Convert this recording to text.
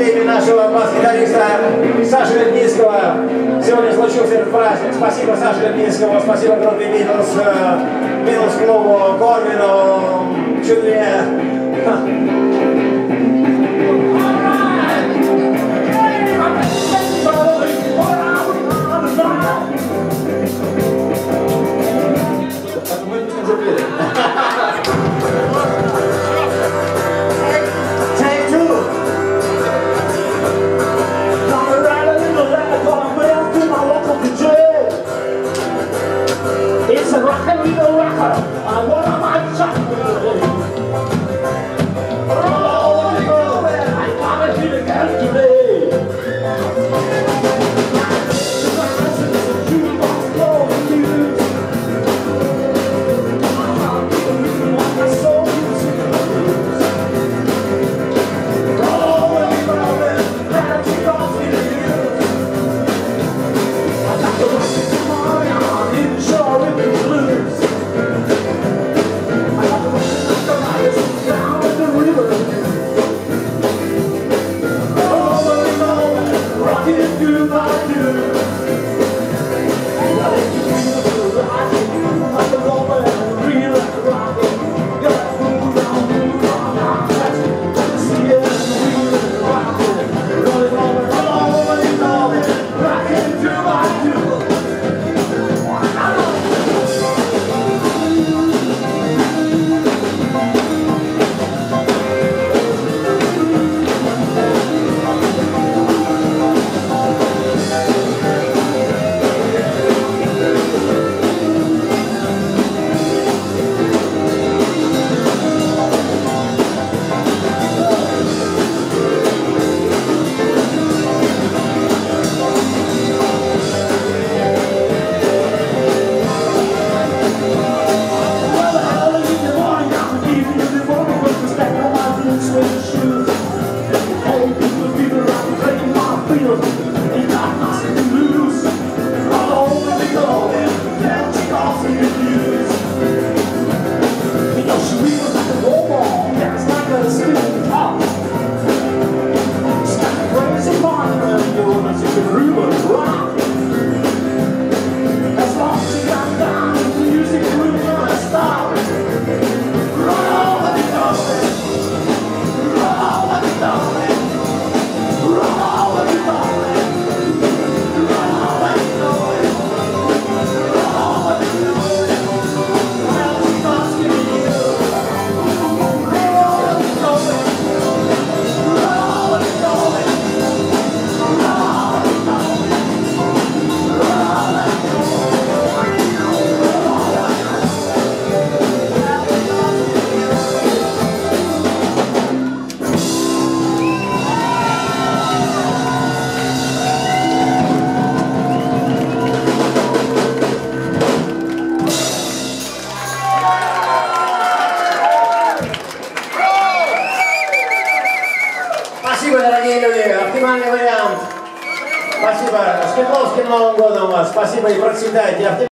юбилейный нашего бас-гитариста Саши Лепницкого. Сегодня случился этот праздник. Спасибо Саше Лепницкому, спасибо группе Битлз, Битлз-клубу, Корвину, Чудве. It's a rock and roll rocker. I want my chocolate. Oh, I wanna hear the girl today. Спасибо, дорогие люди. Оптимальный вариант. Спасибо. С Светловским Новым годом вас. Спасибо и процветайте.